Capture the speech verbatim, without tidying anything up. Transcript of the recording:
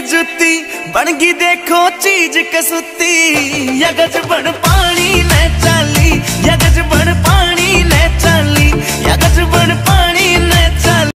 जुती बनगी देखो चीज कसूती, यगज बन पानी न चाली, यगज